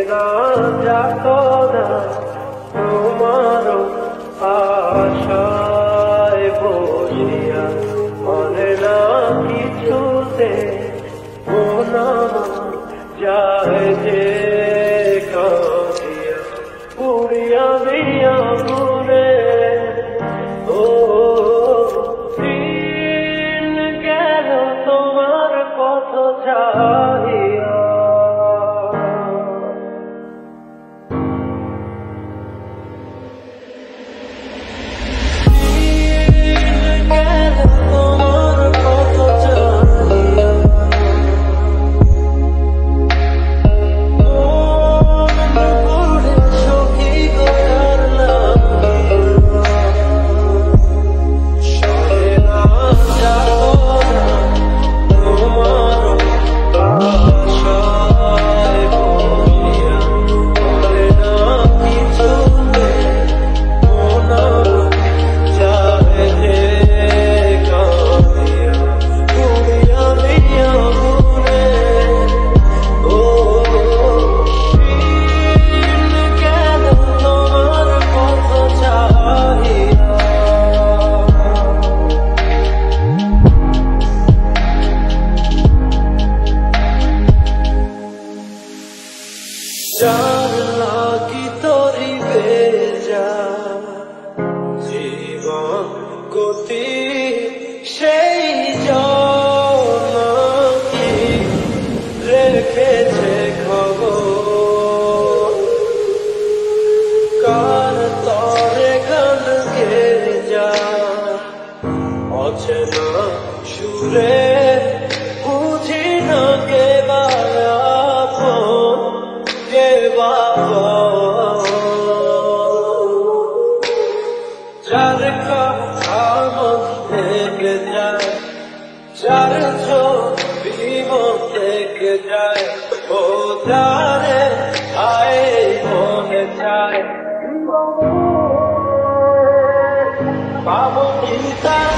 না যাতো না তোমার আশায় বসিয়া মনে না কিছুতে মনা যায় যে কাঁদিয়া পুড়িয়া দিয়া ঘুরে ও দিন গেল তোমার কত চাহিয়া জীবন গতি সেই জনকি রেখেছে খবর কার তরে গান গে যা অচেনা সুরে বুঝি না কে বায়াপন কে বাবা যার কথা মন থেকে যায় যার ছবি মন থেকে যায় ও যারে আয় মনে চায় পাবো কি তার